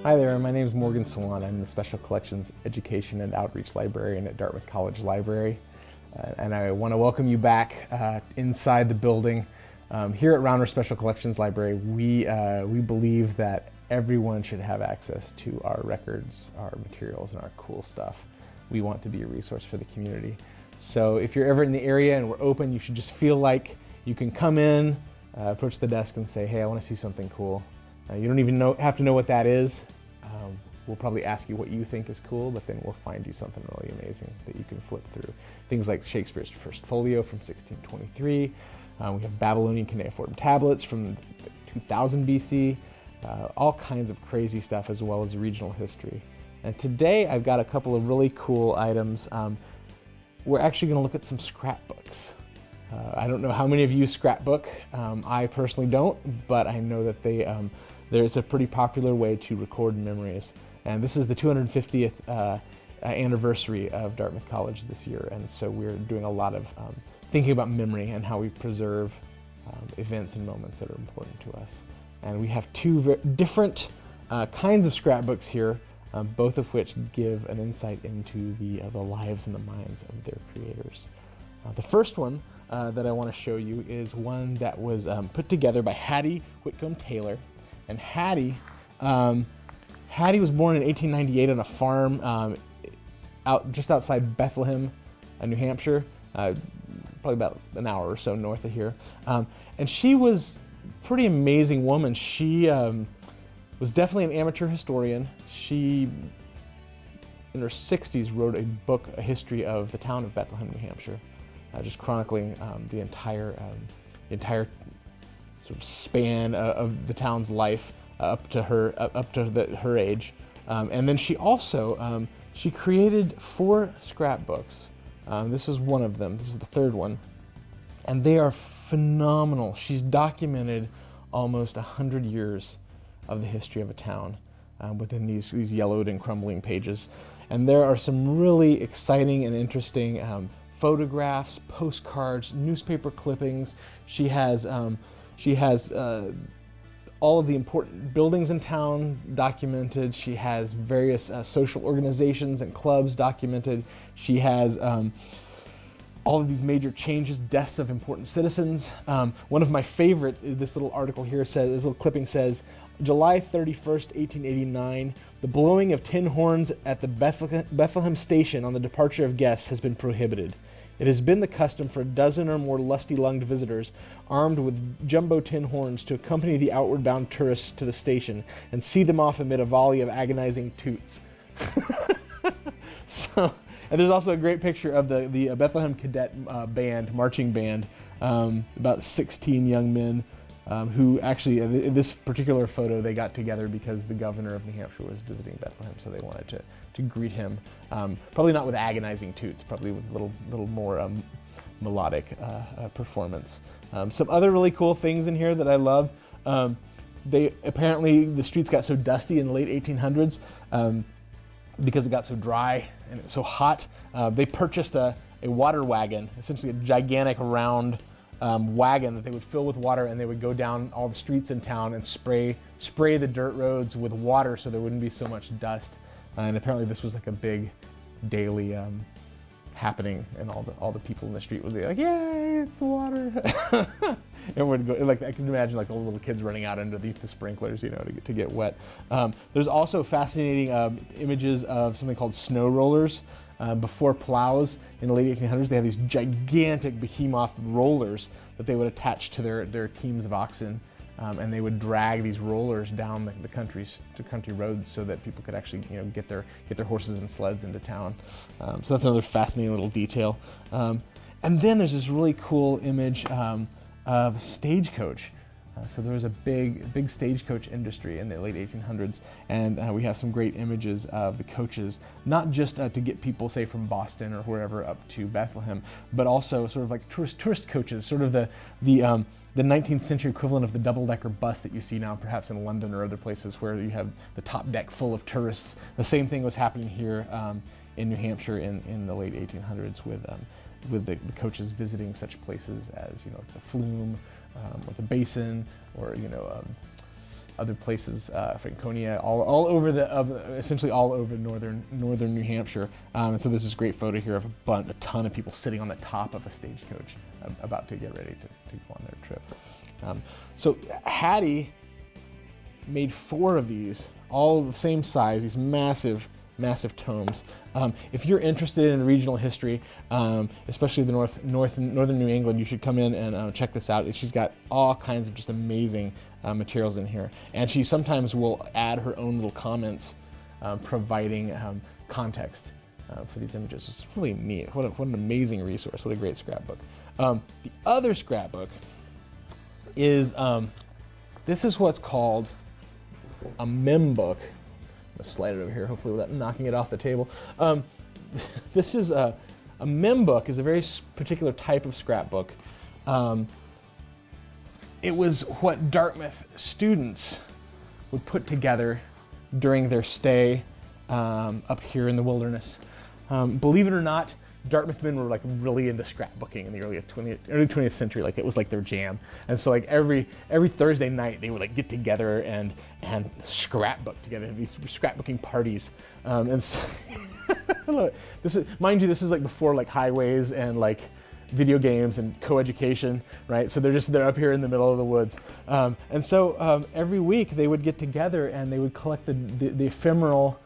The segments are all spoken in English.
Hi there, my name is Morgan Salon. I'm the Special Collections Education and Outreach Librarian at Dartmouth College Library. And I want to welcome you back inside the building. Here at Rounders Special Collections Library, we believe that everyone should have access to our records, our materials, and our cool stuff. We want to be a resource for the community. So if you're ever in the area and we're open, you should just feel like you can come in, approach the desk and say, hey, I want to see something cool. You don't even have to know what that is. We'll probably ask you what you think is cool, but then we'll find you something really amazing that you can flip through. Things like Shakespeare's First Folio from 1623. We have Babylonian cuneiform tablets from 2000 BC. All kinds of crazy stuff, as well as regional history. And today I've got a couple of really cool items. We're actually going to look at some scrapbooks. I don't know how many of you scrapbook. I personally don't, but I know that there's a pretty popular way to record memories. And this is the 250th anniversary of Dartmouth College this year, and so we're doing a lot of thinking about memory and how we preserve events and moments that are important to us. And we have two different kinds of scrapbooks here, both of which give an insight into the lives and the minds of their creators. The first one that I want to show you is one that was put together by Hattie Whitcomb Taylor. And Hattie was born in 1898 on a farm just outside Bethlehem, New Hampshire, probably about an hour or so north of here. And she was a pretty amazing woman. She was definitely an amateur historian. She, in her 60s, wrote a book, a history of the town of Bethlehem, New Hampshire, just chronicling the entire sort of span of the town's life up to her age. And then she also she created 4 scrapbooks. This is one of them. This is the third one, and they are phenomenal. She's documented almost 100 years of the history of a town within these yellowed and crumbling pages. And there are some really exciting and interesting photographs, postcards, newspaper clippings. She has all of the important buildings in town documented. She has various social organizations and clubs documented. She has all of these major changes, deaths of important citizens. One of my favorite, this little article here says, this little clipping says, July 31st, 1889, the blowing of tin horns at the Bethlehem station on the departure of guests has been prohibited. It has been the custom for a dozen or more lusty-lunged visitors, armed with jumbo tin horns, to accompany the outward-bound tourists to the station and see them off amid a volley of agonizing toots. And there's also a great picture of the Bethlehem Cadet band, marching band, about 16 young men who actually, in this particular photo, they got together because the governor of New Hampshire was visiting Bethlehem, so they wanted to greet him. Probably not with agonizing toots, probably with a little more melodic performance. Some other really cool things in here that I love. Apparently the streets got so dusty in the late 1800s because it got so dry and it was so hot. They purchased a water wagon, essentially a gigantic round wagon that they would fill with water, and they would go down all the streets in town and spray the dirt roads with water so there wouldn't be so much dust. And apparently this was like a big daily happening, and all the people in the street would be like, "Yay, it's water!" And would go, like, I can imagine like all the little kids running out underneath the sprinklers, you know, to get wet. There's also fascinating images of something called snow rollers. Before plows in the late 1800s, they had these gigantic behemoth rollers that they would attach to their teams of oxen, and they would drag these rollers down the country roads so that people could actually, you know, get their horses and sleds into town. So that's another fascinating little detail. And then there's this really cool image of a stagecoach. So there was a big stagecoach industry in the late 1800s, and we have some great images of the coaches, not just to get people, say, from Boston or wherever up to Bethlehem, but also sort of like tourist coaches, sort of the 19th century equivalent of the double-decker bus that you see now perhaps in London or other places where you have the top deck full of tourists. The same thing was happening here in New Hampshire in the late 1800s with the coaches visiting such places as, you know, the Flume, or the Basin, or, you know, other places, Franconia, all over essentially all over northern New Hampshire. And so there's this great photo here of a ton of people sitting on the top of a stagecoach about to get ready to go on their trip. So Hattie made 4 of these, all the same size, these massive tomes. If you're interested in regional history, especially the northern New England, you should come in and check this out. She's got all kinds of just amazing materials in here, and she sometimes will add her own little comments, providing context for these images. It's really neat. What an amazing resource. What a great scrapbook. The other scrapbook is this is what's called a mem book. I'm gonna slide it over here, hopefully without knocking it off the table. This is a mem book, is a very particular type of scrapbook. It was what Dartmouth students would put together during their stay up here in the wilderness. Believe it or not, Dartmouth men were like really into scrapbooking in the early 20th century. Like it was like their jam. And so like every Thursday night they would like get together and scrapbook together, have these scrapbooking parties. And so mind you, this is like before like highways and like video games and co-education, right? So they're up here in the middle of the woods. And so every week they would get together and they would collect the ephemeral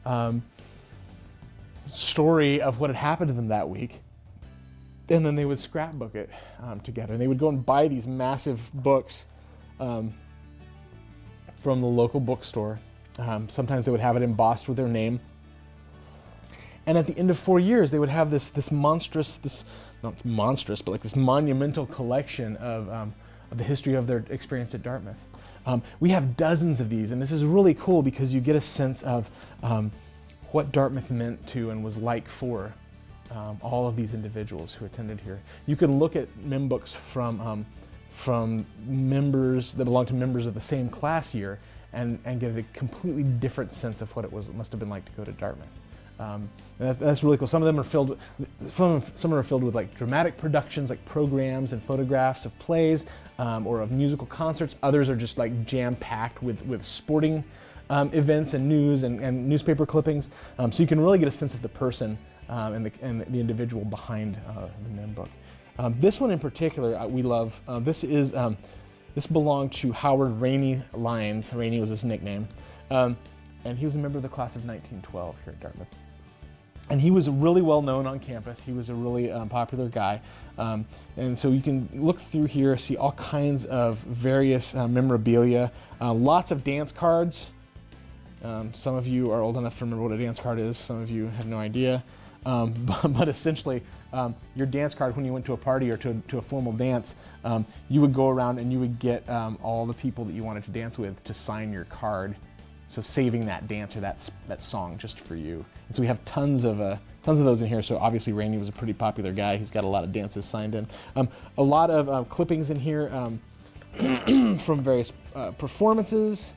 story of what had happened to them that week, and then they would scrapbook it together. And they would go and buy these massive books from the local bookstore. Sometimes they would have it embossed with their name. And at the end of 4 years, they would have this monstrous, not monstrous, but like this monumental collection of the history of their experience at Dartmouth. We have dozens of these, and this is really cool because you get a sense of what Dartmouth meant to and was like for all of these individuals who attended here. You can look at mem books from members that belong to members of the same class year and get a completely different sense of what it must have been like to go to Dartmouth. And that's really cool. Some of them are filled with like dramatic productions, like programs and photographs of plays or of musical concerts. Others are just like jam-packed with sporting events and news and newspaper clippings. So you can really get a sense of the person and the individual behind the mem book. This one in particular we love. This belonged to Howard Rainey Lyons. Rainey was his nickname. And he was a member of the class of 1912 here at Dartmouth. And he was really well known on campus. He was a really popular guy. And so you can look through here, see all kinds of various memorabilia, lots of dance cards. Some of you are old enough to remember what a dance card is. Some of you have no idea. But essentially, your dance card when you went to a party or to a formal dance, you would go around and you would get all the people that you wanted to dance with to sign your card. So saving that dance or that song just for you. And so we have tons of those in here. So obviously Rainey was a pretty popular guy. He's got a lot of dances signed in. A lot of clippings in here from various performances.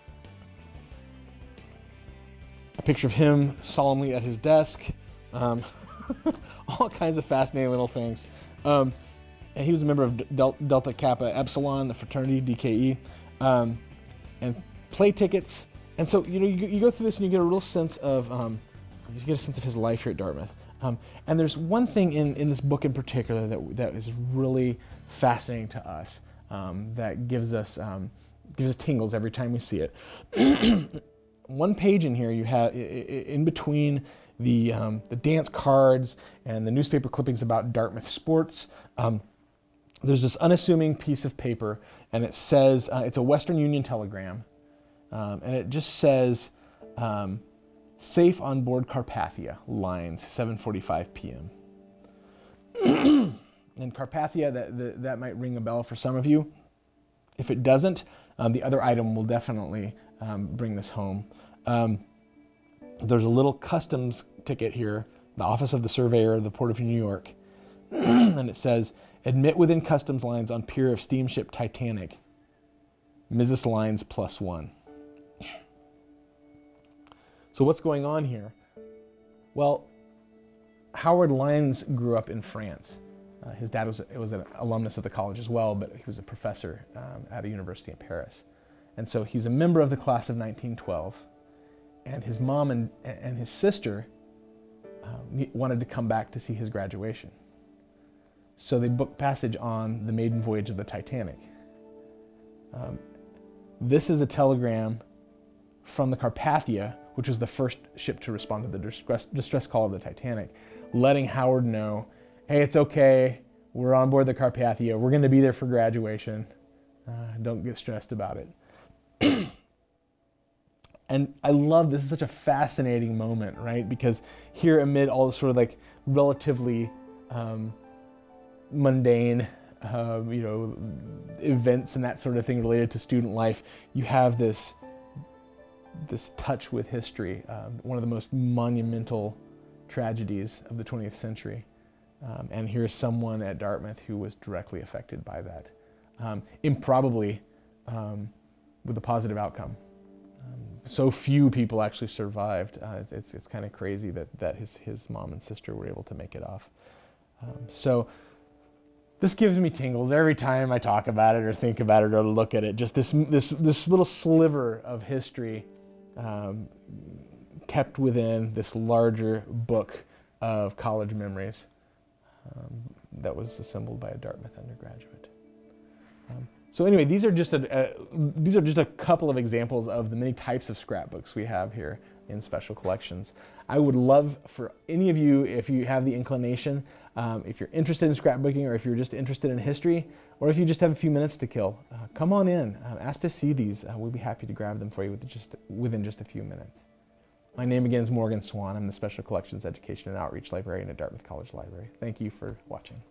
A picture of him solemnly at his desk. All kinds of fascinating little things. And he was a member of Delta Kappa Epsilon, the fraternity, DKE. And play tickets. And so, you go through this and you get a real sense of, his life here at Dartmouth. And there's one thing in this book in particular that is really fascinating to us, that gives us tingles every time we see it. One page in here you have, in between the dance cards and the newspaper clippings about Dartmouth sports, there's this unassuming piece of paper, and it says, it's a Western Union telegram. And it just says, safe on board Carpathia, lines, 7:45 p.m. And Carpathia, that might ring a bell for some of you. If it doesn't, the other item will definitely bring this home. There's a little customs ticket here, the Office of the Surveyor of the Port of New York. And it says, admit within customs lines on pier of steamship Titanic, Mrs. Lyons +1. So what's going on here? Well, Howard Lyons grew up in France. His dad was an alumnus of the college as well, but he was a professor at a university in Paris. And so he's a member of the class of 1912. And his mom and his sister wanted to come back to see his graduation. So they booked passage on the maiden voyage of the Titanic. This is a telegram from the Carpathia, which was the first ship to respond to the distress call of the Titanic, letting Howard know, hey, it's okay, we're on board the Carpathia, we're going to be there for graduation, don't get stressed about it. And I love this. Is such a fascinating moment, right? Because here, amid all the sort of like relatively mundane, events and that sort of thing related to student life, you have this touch with history, one of the most monumental tragedies of the 20th century. And here's someone at Dartmouth who was directly affected by that, improbably with a positive outcome. So few people actually survived. It's kind of crazy that his mom and sister were able to make it off. So this gives me tingles every time I talk about it or think about it or look at it. Just this little sliver of history kept within this larger book of college memories that was assembled by a Dartmouth undergraduate. So anyway, these are just a couple of examples of the many types of scrapbooks we have here in Special Collections. I would love for any of you, if you have the inclination, if you're interested in scrapbooking, or if you're just interested in history, or if you just have a few minutes to kill, come on in, ask to see these. We'll be happy to grab them for you within just a few minutes. My name again is Morgan Swan. I'm the Special Collections Education and Outreach Librarian at Dartmouth College Library. Thank you for watching.